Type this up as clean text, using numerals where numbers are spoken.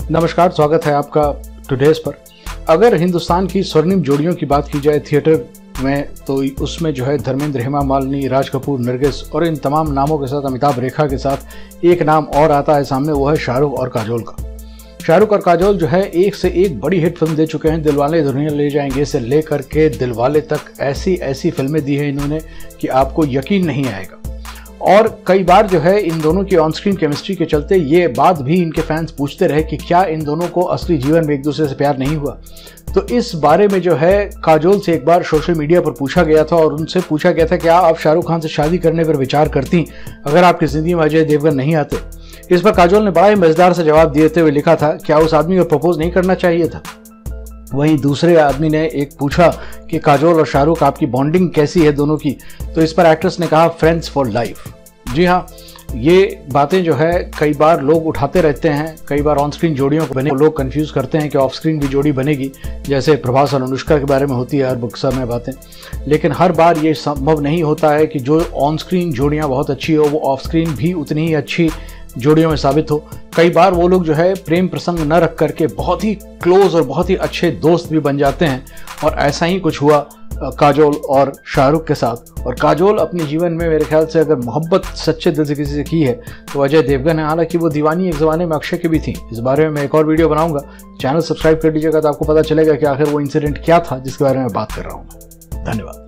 नमस्कार, स्वागत है आपका टुडेज पर। अगर हिंदुस्तान की स्वर्णिम जोड़ियों की बात की जाए थिएटर में, तो उसमें जो है धर्मेंद्र, हेमा मालिनी, राज कपूर, नरगिस और इन तमाम नामों के साथ अमिताभ रेखा के साथ एक नाम और आता है सामने, वो है शाहरुख और काजोल का। शाहरुख और काजोल जो है एक से एक बड़ी हिट फिल्म दे चुके हैं। दिलवाले दुल्हनिया ले जाएंगे से लेकर के दिलवाले तक ऐसी ऐसी फिल्में दी हैं इन्होंने कि आपको यकीन नहीं आएगा। और कई बार जो है इन दोनों की ऑन स्क्रीन केमिस्ट्री के चलते ये बात भी इनके फैंस पूछते रहे कि क्या इन दोनों को असली जीवन में एक दूसरे से प्यार नहीं हुआ। तो इस बारे में जो है काजोल से एक बार सोशल मीडिया पर पूछा गया था और उनसे पूछा गया था क्या आप शाहरुख खान से शादी करने पर विचार करती अगर आपकी जिंदगी में अजय देवगन नहीं आते। इस पर काजोल ने बड़ा ही मजेदार से जवाब देते हुए लिखा था, क्या उस आदमी को प्रपोज नहीं करना चाहिए था। वहीं दूसरे आदमी ने एक पूछा कि काजोल और शाहरुख आपकी बॉन्डिंग कैसी है दोनों की, तो इस पर एक्ट्रेस ने कहा फ्रेंड्स फॉर लाइफ। जी हाँ, ये बातें जो है कई बार लोग उठाते रहते हैं। कई बार ऑन स्क्रीन जोड़ियों को बने लोग कंफ्यूज करते हैं कि ऑफ स्क्रीन भी जोड़ी बनेगी, जैसे प्रभास और अनुष्का के बारे में होती है हर बुक में बातें। लेकिन हर बार ये संभव नहीं होता है कि जो ऑन स्क्रीन जोड़ियाँ बहुत अच्छी हो वो ऑफ स्क्रीन भी उतनी ही अच्छी जोड़ियों में साबित हो। कई बार वो लोग जो है प्रेम प्रसंग न रख करके बहुत ही क्लोज और बहुत ही अच्छे दोस्त भी बन जाते हैं, और ऐसा ही कुछ हुआ काजोल और शाहरुख के साथ। और काजोल अपने जीवन में मेरे ख्याल से अगर मोहब्बत सच्चे दिल से किसी से की है तो अजय देवगन है। हालांकि वो दीवानी एक ज़माने में अक्षय की भी थी। इस बारे में मैं एक और वीडियो बनाऊंगा, चैनल सब्सक्राइब कर लीजिएगा तो आपको पता चलेगा कि आखिर वो इंसिडेंट क्या था जिसके बारे में बात कर रहा हूँ। धन्यवाद।